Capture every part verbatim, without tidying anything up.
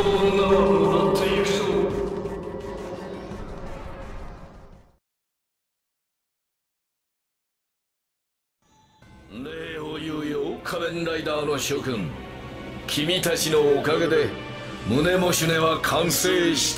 の名は下っていくぞ。礼を言うよ、仮面ライダーの諸君。君たちのおかげで胸もシュネは完成した。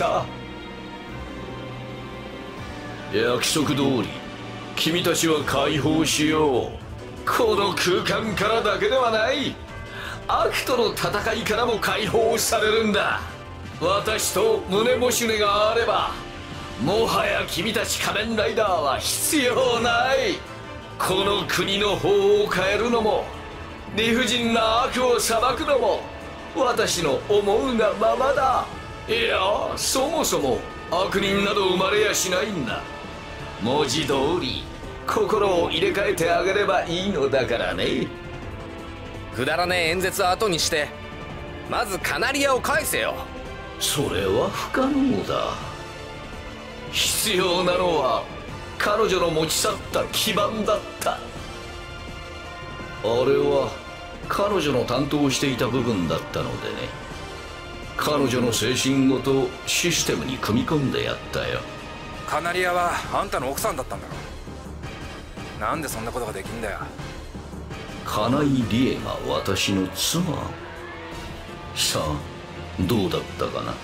約束通り君たちは解放しよう。この空間からだけではない、悪との戦いからも解放されるんだ。私と胸もシュネがあれば、もはや君たち仮面ライダーは必要ない。この国の法を変えるのも、理不尽な悪を裁くのも、私の思うがままだ。いや、そもそも悪人など生まれやしないんだ。文字通り心を入れ替えてあげればいいのだからね。 くだらねえ演説は後にして、まずカナリアを返せよ。 それは不可能だ。必要なのは彼女の持ち去った基盤だった。あれは彼女の担当していた部分だったのでね。彼女の精神ごとシステムに組み込んでやったよ。 カナリアはあんたの奥さんだったんだろ。なんでそんなことができんだよ。 金井理恵が私の妻。さあどうだったかな。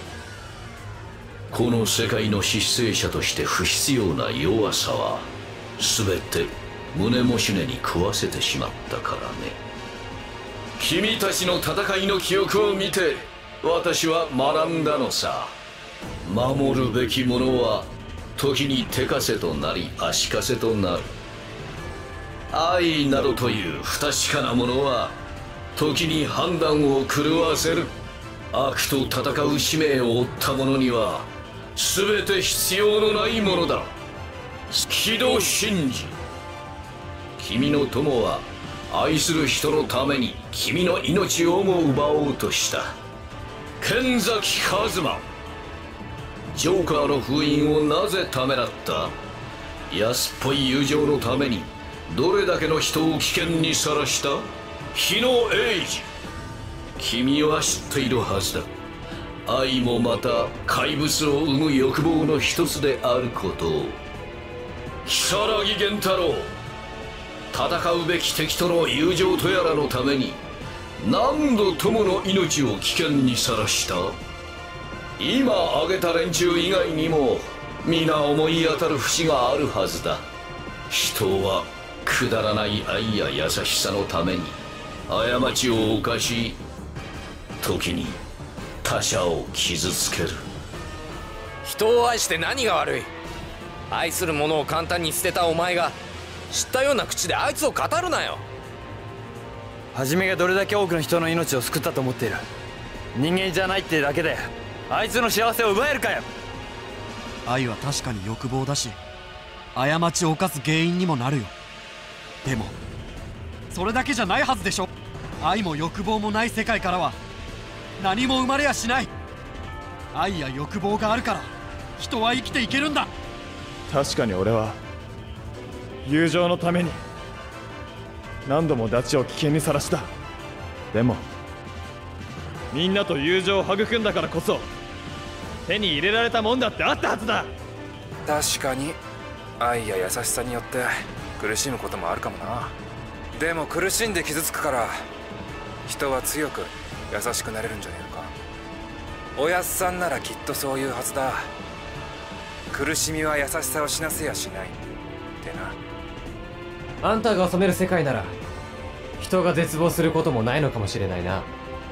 この世界の執政者として不必要な弱さは全て胸もシュネに食わせてしまったからね。君たちの戦いの記憶を見て私は学んだのさ。守るべきものは時に手かせとなり足かせとなる。愛などという不確かなものは時に判断を狂わせる。悪と戦う使命を負った者には全て必要のないものだ。木戸真治、君の友は愛する人のために君の命をも奪おうとした。剣崎一馬、ジョーカーの封印をなぜためらった。安っぽい友情のためにどれだけの人を危険にさらした。日野英二、君は知っているはずだ。愛もまた怪物を生む欲望の一つであることを。如月源太郎、戦うべき敵との友情とやらのために何度友の命を危険にさらした。今挙げた連中以外にも皆思い当たる節があるはずだ。人はくだらない愛や優しさのために過ちを犯し、時に他者を傷つける。 人を愛して何が悪い。愛する者を簡単に捨てたお前が知ったような口であいつを語るなよ。 はじめがどれだけ多くの人の命を救ったと思っている。人間じゃないってだけであいつの幸せを奪えるかよ。 愛は確かに欲望だし、過ちを犯す原因にもなるよ。でもそれだけじゃないはずでしょ。愛も欲望もない世界からは何も生まれやしない。愛や欲望があるから人は生きていけるんだ。 確かに俺は友情のために何度もダチを危険にさらした。でもみんなと友情を育んだからこそ手に入れられたもんだってあったはずだ。 確かに愛や優しさによって苦しむこともあるかもな。でも苦しんで傷つくから人は強く優しくなれるんじゃねえのか。おやっさんならきっとそういうはずだ。苦しみは優しさを死なせやしないってな。 あんたが染める世界なら人が絶望することもないのかもしれないな。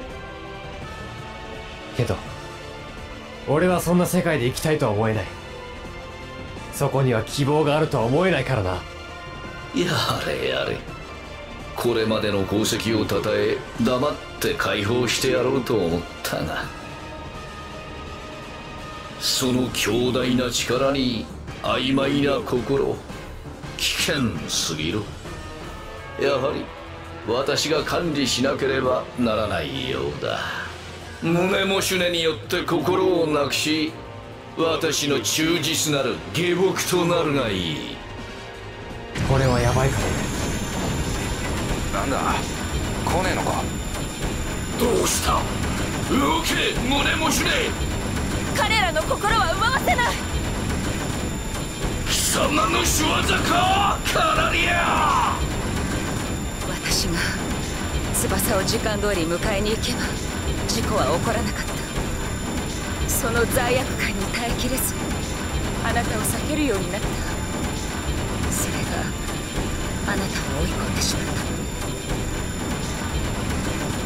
けど俺はそんな世界で生きたいとは思えない。そこには希望があるとは思えないからな。 やれやれ、これまでの功績をたたえ黙って解放してやろうと思ったが、その強大な力に曖昧な心、危険すぎる。やはり私が管理しなければならないようだ。胸もシュネによって心をなくし、私の忠実なる下僕となるがいい。 これはヤバいかも。 なんだ来ねえのか。 どうした。 動け胸もしね彼らの心は奪わせない。 貴様の仕業かカナリア。 私が翼を時間通り迎えに行けば事故は起こらなかった。その罪悪感に耐えきれずあなたを避けるようになった。それがあなたを追い込んでしまった。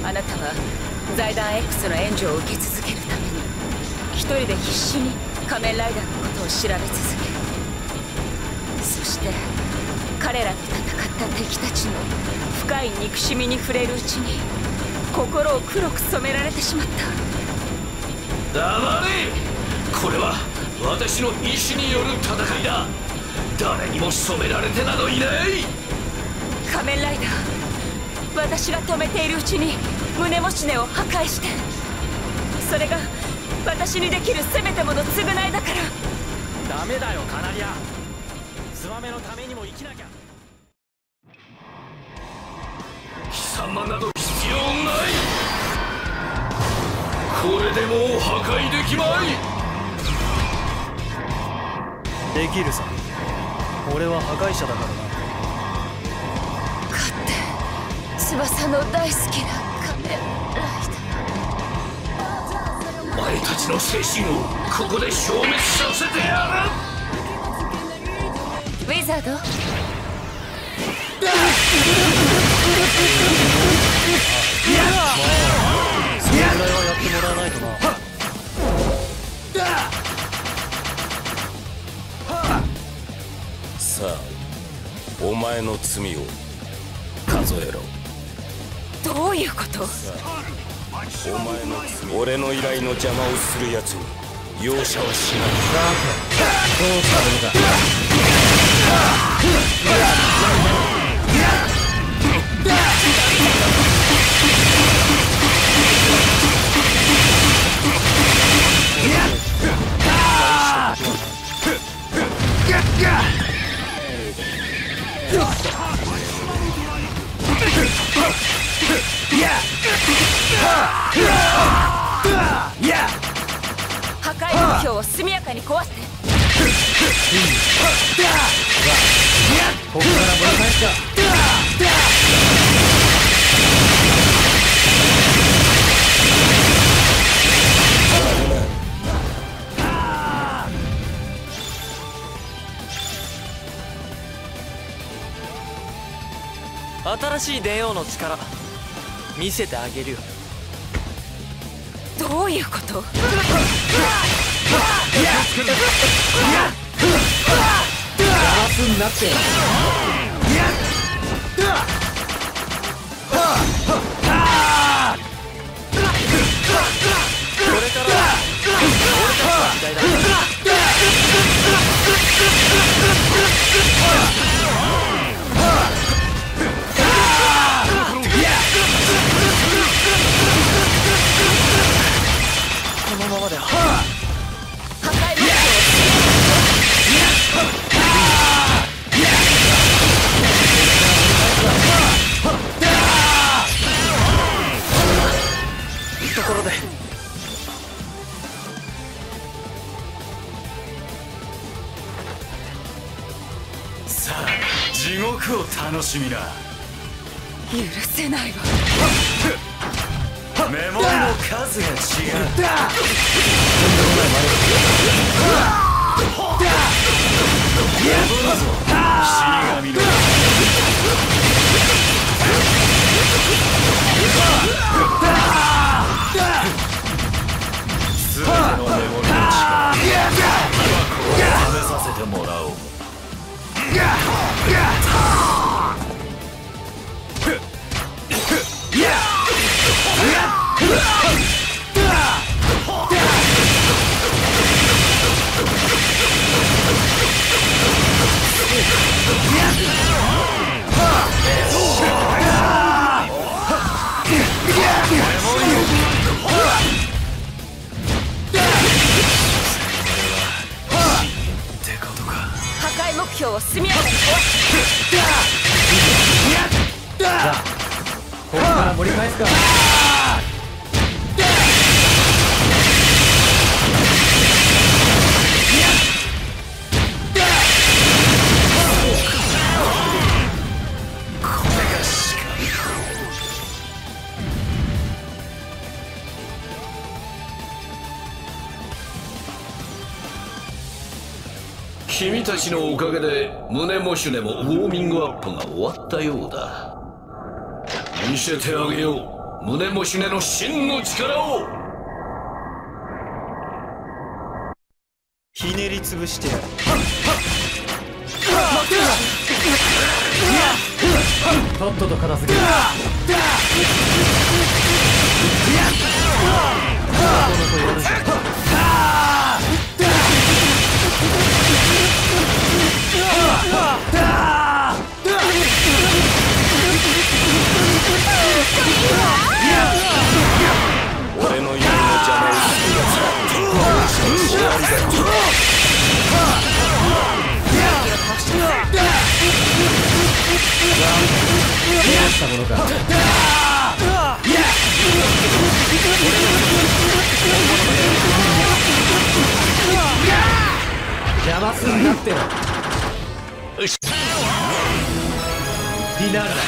あなたは財団 X の援助を受け続けるために一人で必死に仮面ライダーのことを調べ続け、そして彼らと戦った敵たちの深い憎しみに触れるうちに心を黒く染められてしまった。 黙れ。これは私の意志による戦いだ。誰にも染められてなどいない。 仮面ライダー、私が止めているうちに胸もしねを破壊して、それが私にできるせめてもの償いだから。 ダメだよカナリア、ツバメのためにも生きなきゃ。 貴様など必要ない。これでもう破壊できまい。 できるさ、俺は破壊者だからな。 勝って翼の大好きな仮面ライダー。 お前たちの精神をここで消滅させてやウィザード、 それぐらいはやってもらわないとな。 さあお前の罪を数えろ。 どういうこと？ お前の罪、俺の依頼の邪魔をするやつに容赦はしない。 どうしたのか。 破壊目標を速やかに壊して。 ここから盛り返すか。 新しい電王の力見せてあげるよ。 どういうこと？ ガラスになって。 これからは俺たちの時代だ。このままでは破壊目標をところでさあ地獄を楽しみな。 許せないわ。 メモリの数が違う。死神のすべてのメモリの力、今こう試させてもらおう。 破壊目標を速やかに壊す。 ここから盛り返すか。 君たちのおかげで胸もシュネもウォーミングアップが終わったようだ。見せてあげよう、胸もシュネの真の力を。 ひねりつぶしてやる。 とっとと片付ける。 俺の夢の邪魔をするやつだ。終わりだ。 どうしたものか。邪魔すんなっての。フィナーレだ。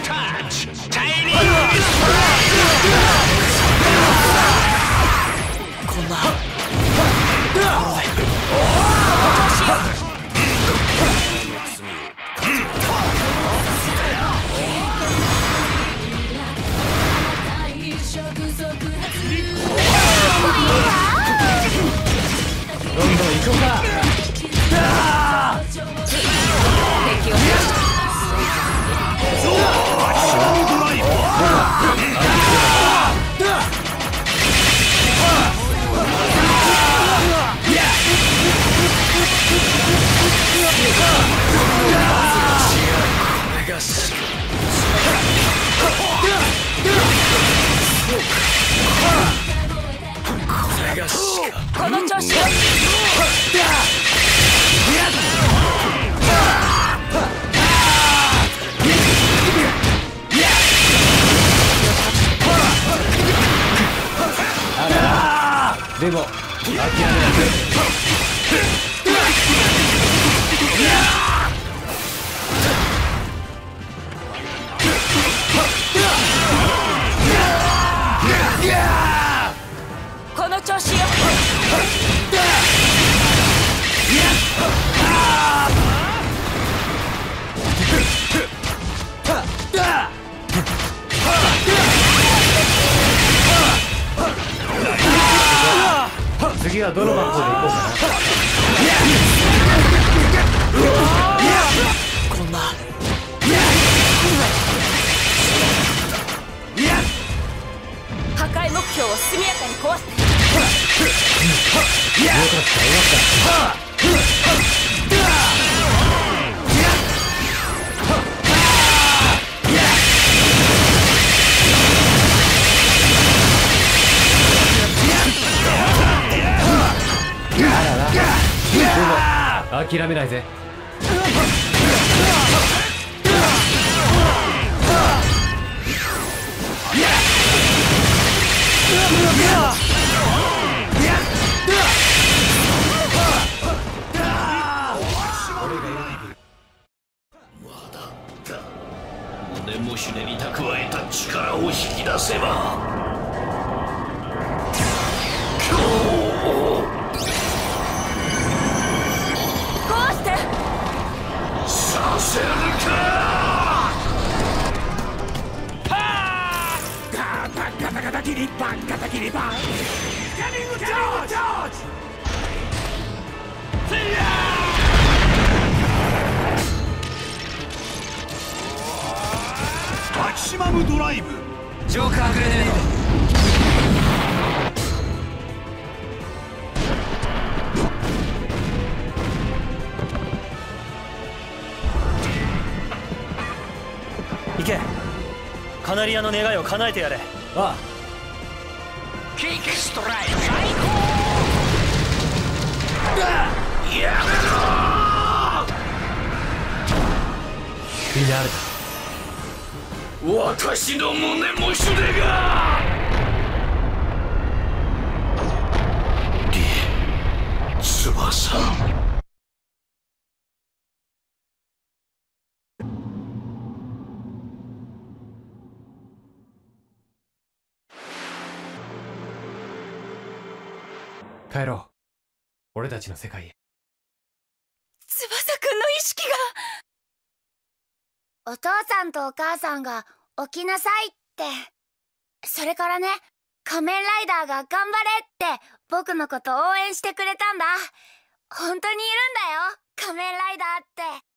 こんなどんどん行こうか。 敵を減らした。この調子よ。 でも諦めないで。 この調子よ。 次はどの番号で行こうかな。 こんな破壊目標を速やかに壊す。 よかったよかった。でも諦めないぜ。 胸もシュネに蓄えた力を引き出せば、 壊して。 させるか。ガタガタキリバンガタキリバン。スキャニングチャージ。マキシマムドライブ。 ジョーカーグレネード。行け。カナリアの願いを叶えてやれ。 ああ。 キックストライク最高。やめろ。 フィナーレだ。 私の胸もシュネが。リ翼。 帰ろう。俺たちの世界へ。 君の意識が。 お父さんとお母さんが起きなさいって。それからね、仮面ライダーが頑張れって僕のこと応援してくれたんだ。本当にいるんだよ、仮面ライダーって。